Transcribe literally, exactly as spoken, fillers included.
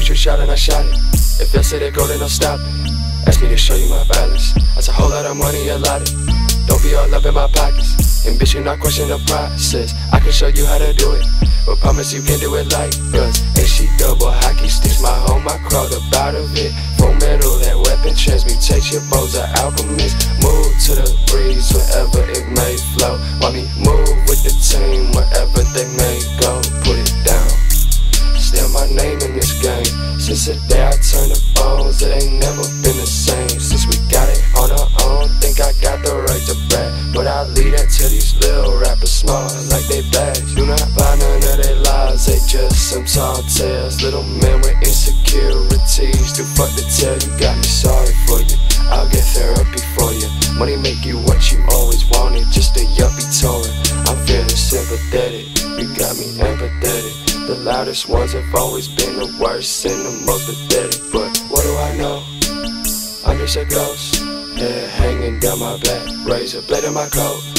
you shot and I shot it. If you said it go, then I'll stop it. Ask me to show you my balance. That's a whole lot of money allotted. Don't be all up in my pockets. And bitch, you not question the process. I can show you how to do it, but promise you can do it like us. Ain't she double hockey sticks? My home, I crawled up out of it. From metal, that weapon transmutates your bows are alchemists. Move to the breeze wherever it may flow. Want me move with the team wherever they may go. Put it down. Still my name in this game. Since the day I turned the phones, it ain't never been the same. Since we got it on our own, think I got the right to brag. But I leave that to these little rappers smart like they bags. Do not buy none of their lies, they just some tall tales. Little men with insecurities, too fuck to tell. You got me sorry for you, I'll get therapy for you. Money make you what you always wanted, just a yuppie touring. I'm feeling sympathetic, you got me empathetic. The loudest ones have always been the worst and the most pathetic. But what do I know? I'm just a ghost, head hanging down my back, razor blade in my coat.